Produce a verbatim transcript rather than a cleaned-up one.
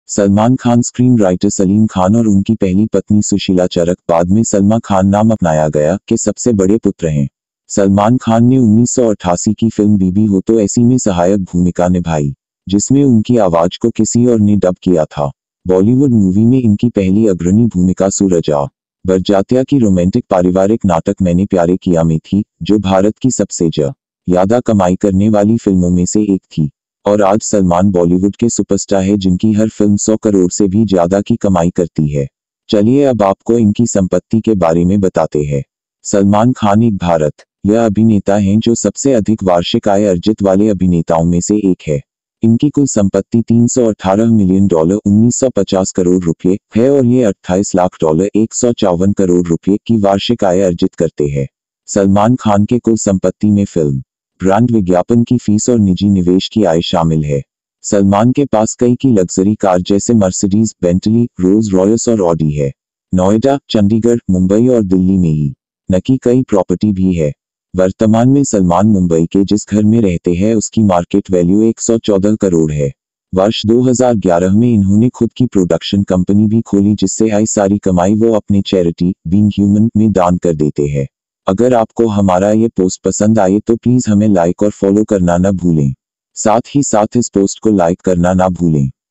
Salman Khan screen writer Salim Khan और उनकी पहली पत्नी सुशीला चरक, बाद में सलमा खान नाम अपनाया गया, के सबसे बड़े पुत्र हैं। सलमान खान ने उन्नीस सौ अट्ठासी की फिल्म बीबी हो तो ऐसी में सहायक भूमिका निभाई, जिसमें उनकी आवाज को किसी और ने डब किया था। बॉलीवुड मूवी में इनकी पहली अग्रणी भूमिका सूरजा बरजात्या की रोमांटिक पारिवारिक नाटक मैंने प्यारे किया में थी, जो भारत की सबसे ज्यादा कमाई करने वाली फिल्मों में से एक थी। और आज सलमान बॉलीवुड के सुपरस्टार है, जिनकी हर फिल्म सौ करोड़ से भी ज्यादा की कमाई करती है। चलिए अब आपको इनकी संपत्ति के बारे में बताते हैं। सलमान खान एक भारत यह अभिनेता हैं जो सबसे अधिक वार्षिक आय अर्जित वाले अभिनेताओं में से एक है। इनकी कुल संपत्ति तीन सौ अठारह मिलियन डॉलर उन्नीस सौ पचास करोड़ रुपए है और ये अट्ठाईस लाख डॉलर एक सौ चौवन करोड़ रुपए की वार्षिक आय अर्जित करते हैं। सलमान खान के कुल संपत्ति में फिल्म, ब्रांड विज्ञापन की फीस और निजी निवेश की आय शामिल है। सलमान के पास कई की लग्जरी कार जैसे मर्सिडीज, बेंटली, रोल्स रॉयस और ऑडी है। नोएडा, चंडीगढ़, मुंबई और दिल्ली में ही न की कई प्रॉपर्टी भी है। वर्तमान में सलमान मुंबई के जिस घर में रहते हैं उसकी मार्केट वैल्यू एक सौ चौदह करोड़ है। वर्ष दो हज़ार ग्यारह में इन्होंने खुद की प्रोडक्शन कंपनी भी खोली, जिससे आई सारी कमाई वो अपने चैरिटी बीइंग ह्यूमन में दान कर देते हैं। अगर आपको हमारा ये पोस्ट पसंद आए तो प्लीज हमें लाइक और फॉलो करना ना भूलें। साथ ही साथ इस पोस्ट को लाइक करना ना भूलें।